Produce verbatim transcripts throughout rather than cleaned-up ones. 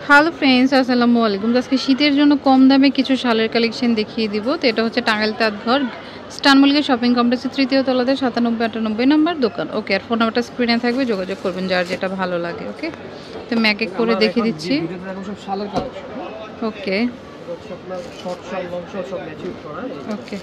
Hello friends, আসসালামু আলাইকুম। আজকে শীতের জন্য কম দামে কিছু শালের কালেকশন দেখিয়ে দিব। তো এটা হচ্ছে টাঙ্গাইল তাঁতঘর স্টানমলিকা শপিং কমপ্লেক্সের তৃতীয় তলাতে সাতানব্বই আটানব্বই নম্বর দোকান। ওকে, আর ফোন নাম্বারটা স্ক্রিনে থাকবে, যোগাযোগ করবেন যার যেটা ভালো লাগে। ওকে, তো ম্যাক এক করে দেখিয়ে দিচ্ছি। ওকে ওকে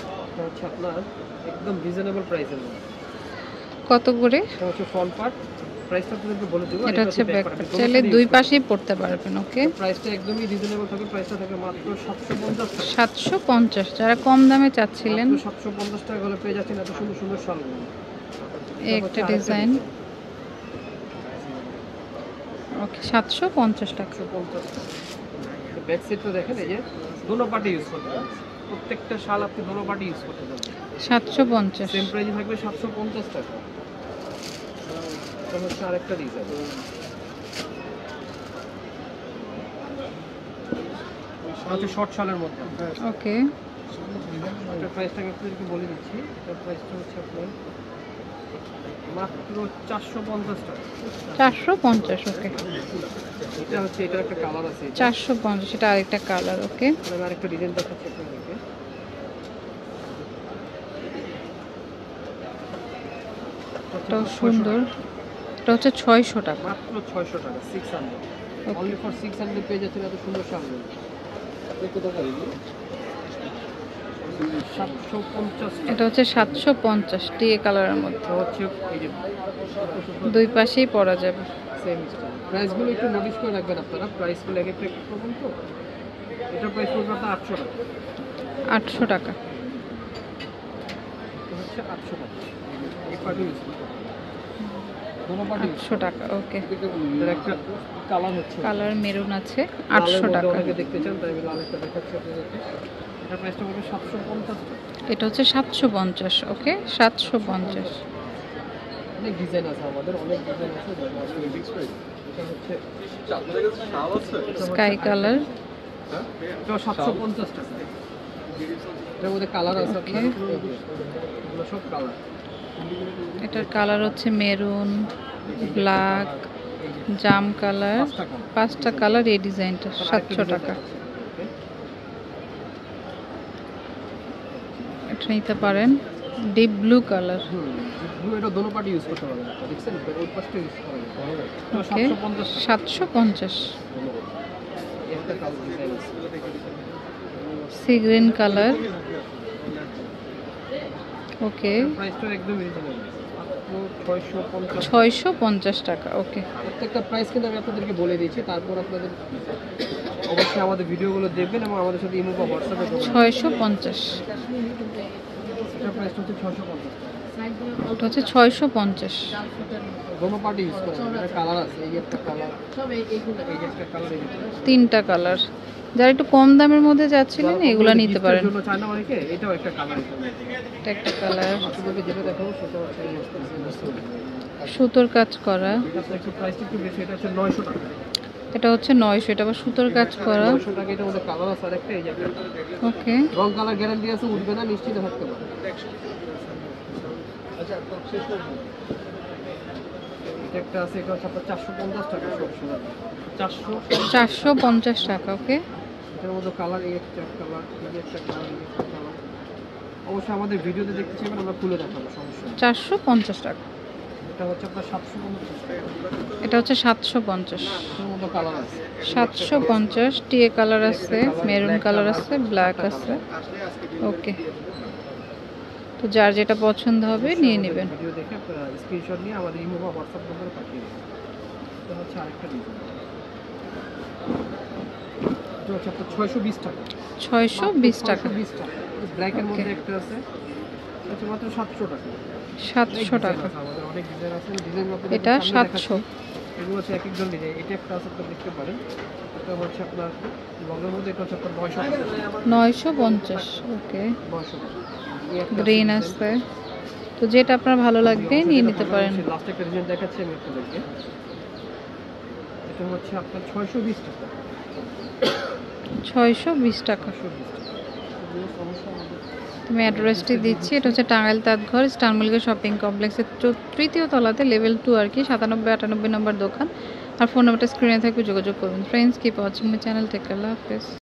একদম রিজনেবল প্রাইসের মধ্যে কত করে? এটা হচ্ছে ফ্রন্ট পার্ট, প্রাইসটা আপনাদের বলে দেব। এটা হচ্ছে ব্যাক পার্ট, চাইলে দুই পাশেই পড়তে পারবেন। ওকে, প্রাইসটা একদমই রিজনেবল থাকে, প্রাইসটা থাকে মাত্র সাতশো পঞ্চাশ টাকা। সাতশো পঞ্চাশ, যারা কম দামে চাচ্ছিলেন সাতশো পঞ্চাশ টাকা হলে পেয়ে যাচ্ছেন এত সুন্দর সুন্দর শালগুলো। এই একটা ডিজাইন। ওকে, সাতশো পঞ্চাশ টাকা। ব্যাক সাইডটা দেখেন, এই যে দুটো পার্টি ইউজ করতে পারবেন, প্রত্যেকটা শাল আপনি দুটো পার্টি ইউজ করতে পারবেন। সাতশো পঞ্চাশ সেম প্রাইসে থাকবে সাতশো পঞ্চাশ টাকা। এটা হচ্ছে আরেকটা ডিজাইন, হচ্ছে শর্ট শালের মধ্যে। ওকে, এটার প্রাইসটা আপনাদেরকে বলে দিচ্ছি। এটার প্রাইসটা হচ্ছে আপনার মাত্র চারশো পঞ্চাশ টাকা। চারশো পঞ্চাশ। ওকে, এটা হচ্ছে, এটা একটা কালার আছে চারশো পঞ্চাশ, এটা আরেকটা কালার। ওকে, আমি আরেকটা ডিজাইন দেখাচ্ছি আপনাদেরকে। এটাও সুন্দর। এটা হচ্ছে ছয়শো টাকা, মাত্র ছয়শো টাকা। Six hundred only for six hundred পেয়ে যাচ্ছেন এত সুন্দর শাড়ি। সাতশো পঞ্চাশ, এটা হচ্ছে সাতশো পঞ্চাশ টিএ কালারের মধ্যে, হচ্ছে এই যে দুই পাশেই পরা যাবে। Same style. প্রাইসগুলো একটু নোটিস করে রাখবেন আপনারা, প্রাইসগুলো এক একটা একটু কমন তো। এটার প্রাইস পড়বে আপনার আটশো টাকা। আটশো টাকা হচ্ছে আটশো টাকা। এই পার্টি ইউজ করতে আটশো টাকা। ওকে, একটা কালার হচ্ছে, কালার মেরুন আছে, আটশো টাকা। অনেকে দেখতে চান তাই আমি লালটা দেখাচ্ছি আপনাদেরকে। এটার প্রাইসটা পড়বে সাতশো পঞ্চাশ টাকা। এটা হচ্ছে সাতশো পঞ্চাশ। ওকে, সাতশো পঞ্চাশ। অনেক ডিজাইন আছে আমাদের, অনেক ডিজাইন আছে। এটা হচ্ছে স্কাই কালার, এটা সাতশো পঞ্চাশ টাকা। এটার মধ্যে কালার আছে আপনার, এগুলো সব কালার। এটার কালার হচ্ছে মেরুন, ব্ল্যাক, জাম কালার, পাঁচটা কালার। এই ডিজাইনটা সাতশো টাকা। এটা নিতে পারেন, ডিপ ব্লু কালার। এটা দুটো পার্টি ইউজ করতে পারবেন, দেখছেন ওই পাশটা ইউজ করা যাবে। ওকে, সাতশো পঞ্চাশ। একটা কালার ডিজাইন আছে, সি গ্রিন কালার। ওকে, প্রাইসটা একদম রিজনেবল, মাত্র ছয়শো পঞ্চাশ টাকা। ওকে, প্রত্যেকটা প্রাইস কিন্তু আমি আপনাদেরকে বলে দিয়েছি। তারপর আপনাদের অবশ্যই আমাদের ভিডিওগুলো দেখবেন এবং আমাদের সাথে ইমো বা হোয়াটসঅ্যাপে যোগাযোগ করবেন। ছয়শো পঞ্চাশ। এটার প্রাইসটা হচ্ছে ছয়শো পঞ্চাশ টাকা। এটা হচ্ছে ছয়শো পঞ্চাশ। দুটো পার্টি ইউজ করা যাবে। এটা কালার আছে, এই একটা কালার, এই যে একটা কালার, এই তিনটা কালার। যারা একটু কম দামের মধ্যে যাচ্ছিলেন এগুলো নিতে পারেন। জন্য চায় না অনেকে, এটাও একটা কালার। এটা একটা কালার, আপনাদেরকে যেটা দেখাবো সেটা হচ্ছে সুতোর কাজ করা। এটা একটু প্রাইসটা একটু বেশি, এটা হচ্ছে নয়শো টাকা। এটা হচ্ছে নয়শো, এটা আবার সুতোর কাজ করা। নয়শো টাকা। এটার মধ্যে কালার আছে আরেকটা, এই যে ওকে, রং কালার গ্যারান্টি আছে, উঠবে না, নিশ্চিত থাকতে পারে। এটা একটা আছে, এটা হচ্ছে আপনার চারশো পঞ্চাশ টাকা। চারশো চারশো পঞ্চাশ টাকা। ওকে, এটার মধ্যে কালার, এই একটা কালার, এই একটা কালার, এই একটা কালার। অবশ্যই আমাদের ভিডিওতে দেখতে চাইবেন, আমরা খুলে দেখাবো, সমস্যা নেই। চারশো পঞ্চাশ টাকা। এটা হচ্ছে আপনার সাতশো পঞ্চাশ টাকা। এটা হচ্ছে সাতশো পঞ্চাশ। এটার মধ্যে কালার আছে, সাতশো পঞ্চাশ। টিএ কালার আছে, মেরুন কালার আছে, ব্ল্যাক আছে। ওকে, তো যার যেটা পছন্দ হবে নিয়ে নেবেন। ভিডিও দেখে আপনারা স্ক্রিনশট নিয়ে আমাদের ইমো বা হোয়াটসঅ্যাপ নম্বরে পাঠিয়ে দেবেন। এটা হচ্ছে আরেকটা ডিজাইন, এটা হচ্ছে আপনার ছয়শো বিশ টাকা। ছয়শো বিশ টাকা। বিশ টাকা। ব্ল্যাকের মধ্যে একটা আছে, এটা মাত্র সাতশো টাকা। সাতশো টাকা। আমাদের অনেক ডিজাইন আছে, ডিজাইন আপনাদের এটা সাতশো। এগুলো হচ্ছে এক একজন ডিজাইন। এটা একটা আছে, আপনারা দেখতে পারেন। এটা হচ্ছে আপনার লংয়ের মধ্যে, এটা হচ্ছে আপনার নয়শো টাকা। নয়শো পঞ্চাশ। ওকে, নয়শো টাকা। গ্রিন আছে, তো যেটা আপনার ভালো লাগবে নিয়ে নিতে পারেন। লাস্ট একটা ডিজাইন দেখাচ্ছি আমি আপনাদেরকে। এটা হচ্ছে আপনার ছয়শো বিশ টাকা। ছয়শো বিশ টাকা। আমি অ্যাড্রেসটি দিচ্ছি। এটা হচ্ছে টাঙ্গাইল তাঁতঘর স্টানমলিকা শপিং কমপ্লেক্সের তৃতীয় তলাতে, লেভেল টু আর কি, সাতানব্বই আটানব্বই নম্বর দোকান। আর ফোন নাম্বারটা স্ক্রিনে থাকবে, যোগাযোগ করবেন। Friends, keep watching my channel, take care, আল্লাহ হাফেজ।